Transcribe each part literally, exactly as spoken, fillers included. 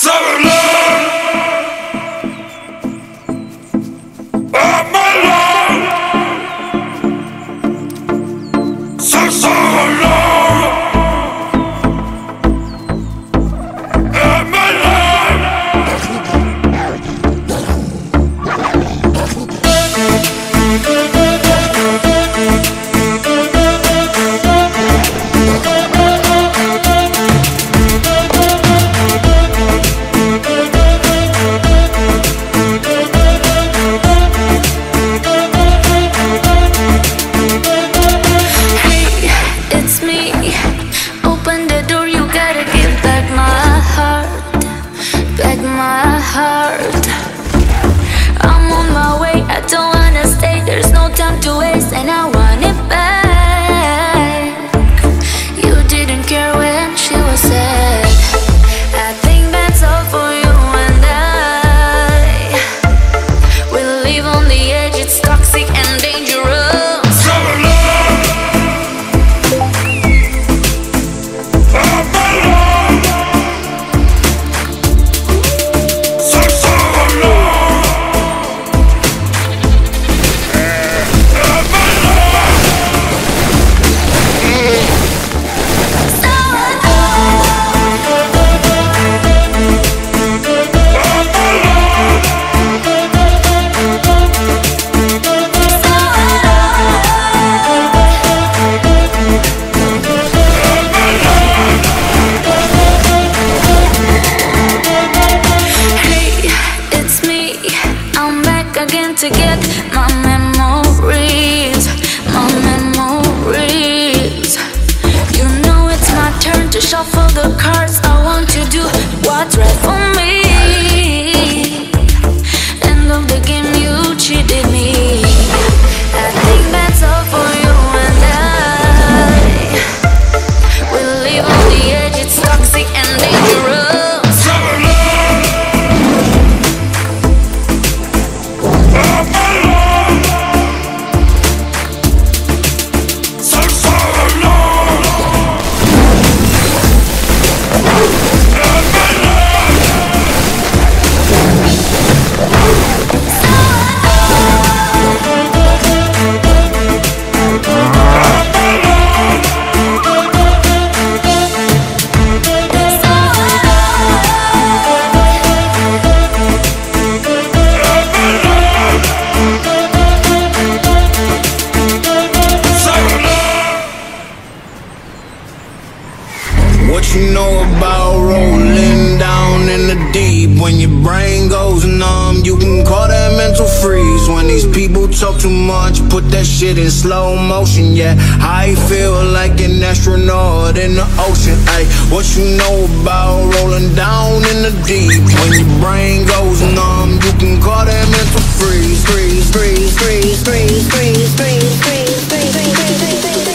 To get my memories, my memories. You know it's my turn to shuffle the cards. I want to do what's right for me. End of the game, you cheated me. I think that's all for you and I. We'll live on the edge, it's toxic and dangerous. What you know about rolling down in the deep? When your brain goes numb, you can call that mental freeze. When these people talk too much, put that shit in slow motion. Yeah, I feel like an astronaut in the ocean. Ay, what you know about rolling down in the deep? When your brain goes numb, you can call that mental freeze. Freeze, freeze, freeze, freeze, freeze, freeze, freeze, freeze, freeze, freeze.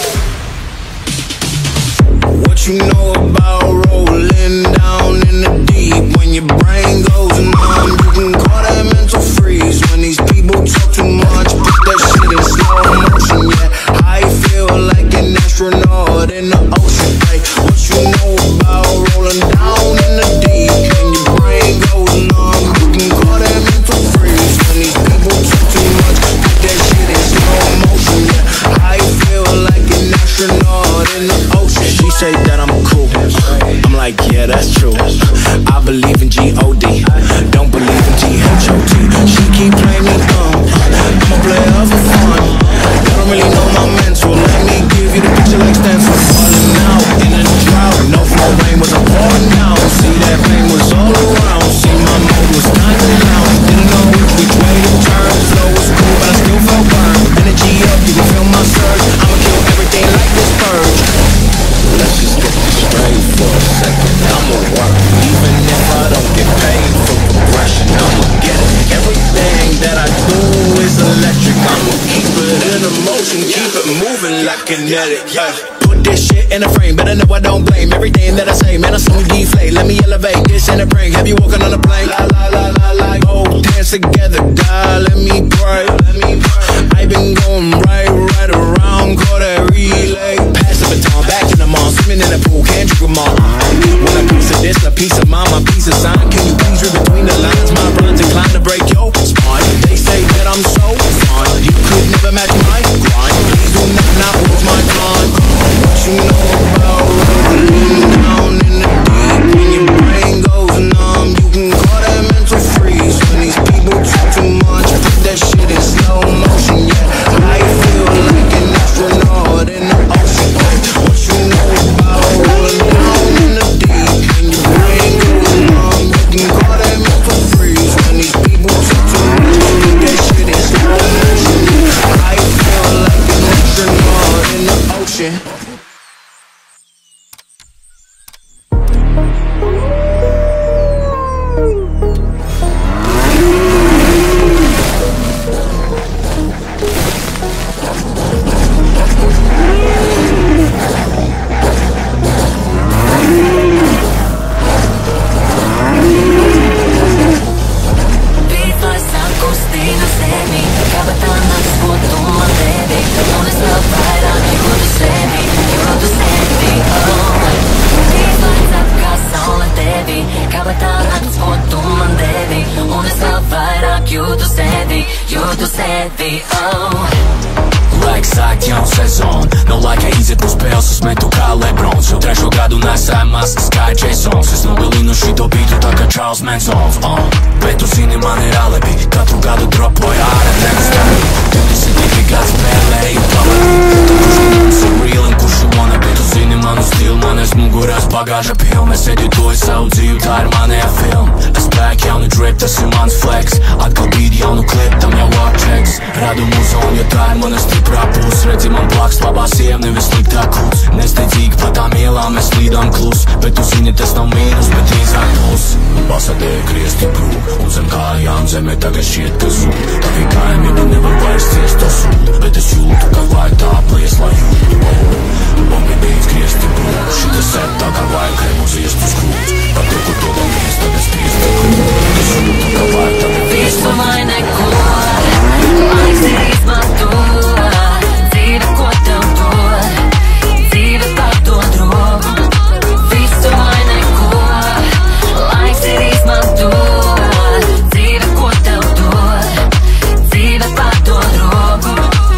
What you know about rolling down in the deep? When your brain goes numb, you can call that mental freeze. When these people talk too much, put that shit in slow motion. Yeah, I feel like an astronaut in the ocean. Hey, what you know about rolling down in the deep? When your brain goes numb, you can call that mental freeze. When these people talk too much, put that shit in slow motion. Yeah, I feel like an astronaut in the ocean. She say that I'm cool, I'm like, yeah, that's true. I believe in G O D, don't believe in T H O T. She keep playing me dumb, I'm a player for fun. You don't really know my mental, let me give you the picture like stencil. Falling out in a drought, no more rain was a pouring down. See that pain was all around, see my mood was kinda down. Didn't know which way to turn, flow was cool but I still felt burned. Energy up, you can feel my surge, I'ma kill everything like this purge. Let's just get this straight for a second. I'ma work, even if I don't get paid for progression. I'ma get it. Everything that I do is electric. I'ma keep it in motion, keep it moving like kinetic. Yeah. Put this shit in a frame, better know I don't blame everything that I say. Man, I soon deflate. Let me elevate this in a prank. Have you walking on a plane? La la la la la. Go dance together, God. Let me pray. Let me pray. I've been going right, right around, call that relay. Pass the baton, back in the mall, swimming in the pool, can't drink them all. When I piece of this, I peace of mind, my peace of sign. Can you please read between the lines? My rhymes inclined to break your spine. They say that I'm so fine, you could never match my grind. Please do not not waste my time. What you know about rolling down in the deep? When your brain goes numb, you can call that mental freeze. When these people talk too much, put that shit in slow motion. Yeah, I feel like an astronaut in the ocean. What you know about rolling down in the deep? When your brain goes numb, you can call that mental freeze. When these people talk too much, put that shit in slow motion. I feel like an astronaut in the ocean. Like Cyclone sezon, no laika iziet no spēles, es metu kā Lebrons. Jau trešo gadu nesāju maskas kā Jasons. Es nogalinu šito bītu tā kā Charles Mansons, uh. Bet tu zini, man ir alibi, katru gadu dropoju ārā nekustāju. Divdesmit divi gadu spēlēju pavadīt. Tu kurš mums ir real un kurš ir wannabe. Tu zini manu stilu, man aiz mugurās bagāža pilna. Es editoju savu dzīvi, tā ir manējā filma. Es pēku jaunu drip, tas ir mans flex. Atkal bīdi jaunu klip, tam jau watcheks. Radu muzonu, jo tā ir mana stiprā puse. Redzi man plaks, labā sieva, nevis sliktā kūts. Nesteidzīgi pa tām ielām mēs slīdām klus. Bet tu zini, tas nav mīnus, bet drīzāk plus. Basadēja griezti brūk, un zem kājām zeme tagad šķiet, ka zūd. Tavi kaimiņi nevar vairs ciest to sūdu. Bet es jūtu, ka vajag tā plies, lai jūtu. Bombi beidz griezti brūk, šitas set tā kā vajag kremu ziest uz krūts. Par to, kur to damies, tagad spiesti krūt. Bet es jūtu, ka vajag tagad vies Visu vai neko, laiks ir izmanto. Dzīve, ko tev dod, dzīve pārdod roku. Visu vai neko, laiks ir izmanto. Dzīve, ko tev dod, dzīve pārdod roku.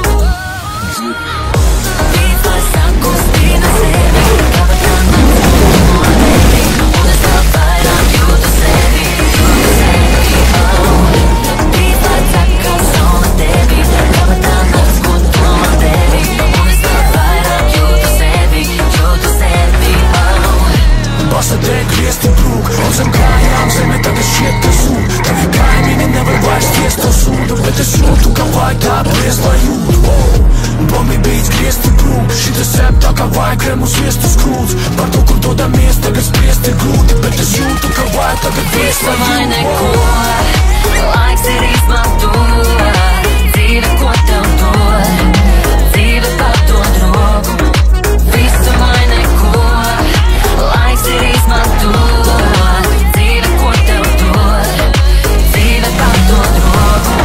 Vīd, lai sakustina sevi, kāpēc tā nav no tevi. Un es vēl vairāk jūtu sevi, jūtu sevi, oh. Vīd, lai caka saule tevi, kāpēc tā nav no tevi. Un es vēl vairāk jūtu sevi, jūtu sevi, oh. Basadēja griezti brūk, un zem kājām zeme tagad šķiet, ka zūd. Tavi kaimiņi nevar vairs ciest to sūdu. Bet es jūtu, ka vajag tā plies, lai jūtu, oh. Bombi beidz griezti brūk, šitas sep tā kā vajag kremu ziest uz krūts. Par to, kur dodamies, tagad spriest ir grūti. Bet es jūtu, ka vajag tagad vies, Visu lai vai jūtu, neko, oh. laiks ir izmanto. Dzīve, ko tev dod, dzīve pārdod roku. Visu vai neko, laiks ir izmanto. Dzīve, ko tev dod, dzīve pārdod roku.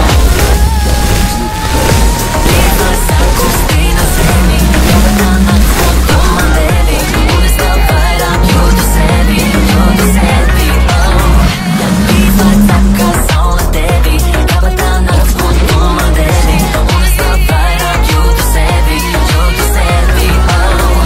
Vīd, lai sakustina sevi, kāpēc tā nav no tevi. Un es vēl vairāk jūtu sevi, jūtu sevi, oh. Vīd, lai caka saule tevi, kāpēc tā nav no tevi. Un es vēl vairāk jūtu sevi, jūtu sevi, oh.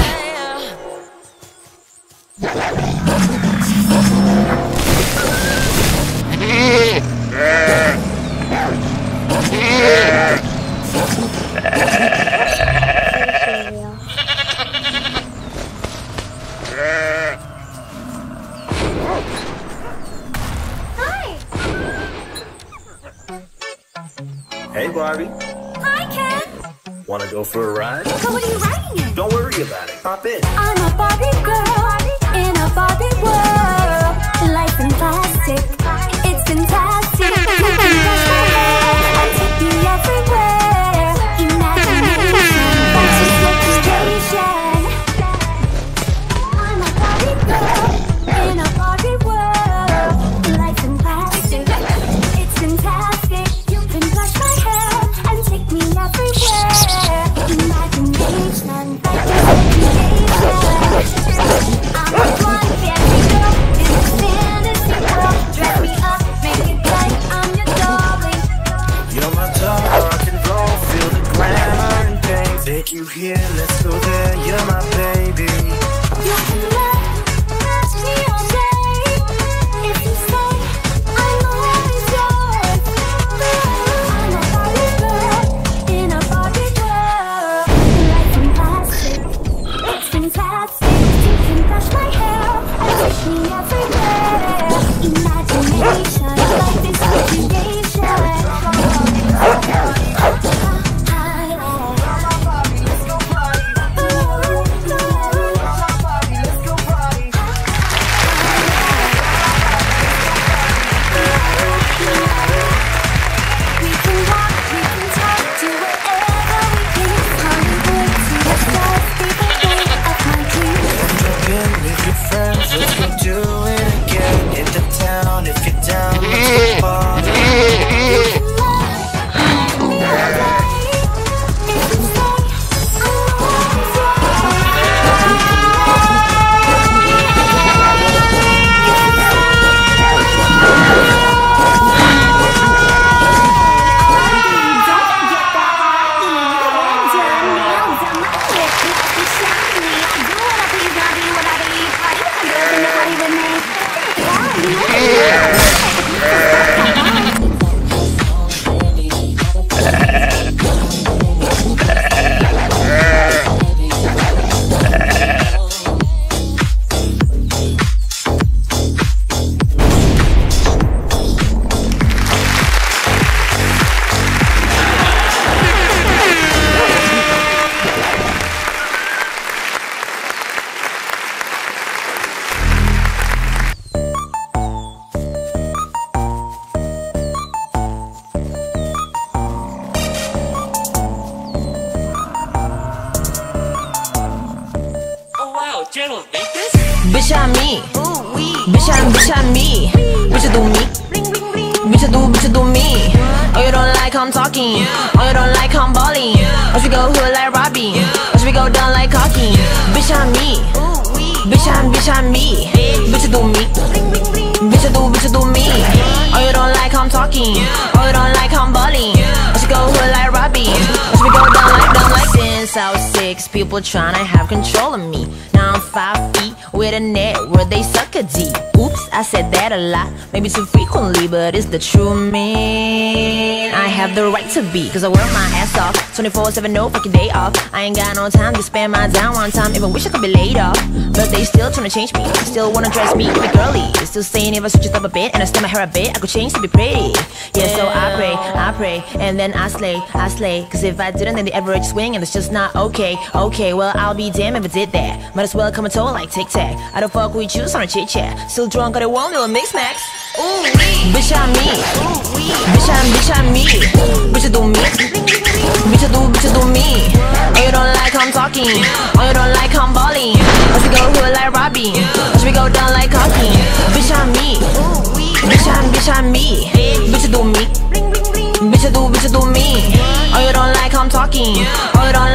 Hey, Barbie. Hi, Ken. Wanna go for a ride? So what are you riding in? Don't worry about it. Hop in. I'm a Barbie girl in a Barbie world. Life in plastic, it's fantastic. You can brush my hair and take me everywhere. Imagination, that's just sophistication. I'm a Barbie girl in a Barbie world. Life in plastic, it's fantastic. You can brush my hair and take me everywhere. Imagination, that's just sophistication. I'm a blonde Barbie girl Bitch, I'm me. Bitch, I'm, bitch, I'm me. Bitch, you do me. Bitch, you do, bitch, you do me. Oh, you don't like how I'm talking. Oh, you don't like how I'm balling. Or should we go hood like Robbie? Or should we go down like Cocky? Bitch, I'm me. Bitch, I'm, bitch, I'm me. Bitch, you do me. Bitch, you do, bitch, you do me. Oh, you don't like how I'm talking. Oh, you don't like how I'm balling. Or should we go hood like Robbie? Or should we go down like, down like Since I was six, people tryna have control of me. Now I'm five feet with a net where they suck a D. Oops, I said that a lot, maybe too frequently, but it's the true me. I have the right to be, cause I work my ass off twenty-four seven, no fucking day off. I ain't got no time to spend my down one time, even wish I could be laid off. But they still tryna change me, still wanna dress me, be girly. They still saying if I switch it up a bit and I style my hair a bit, I could change to be pretty. Yeah, so I pray, I pray, and then I slay, I slay. Cause if I didn't, then the average swing and it's just not okay. Okay, well I'll be damned if I did that. Might as well come and toe like Tic Tac. I don't fuck with you, so I chit chat. Still drunk, got a one little mix max. Ooh, bitch, I'm me. Bitch, I'm, bitch, I'm me. Bitch, you do me. Bitch, you do, bitch, you do me. Oh, you don't like how I'm talking. Oh, you don't like how I'm balling. Or should we go hood like Robbie? Or should we go down like Cocky? Bitch, I'm me. Bitch, I'm, bitch, I'm me. Bitch, you do me. Bitch, you do, bitch, you do me. Oh, you don't like how I'm talking. Oh, you don't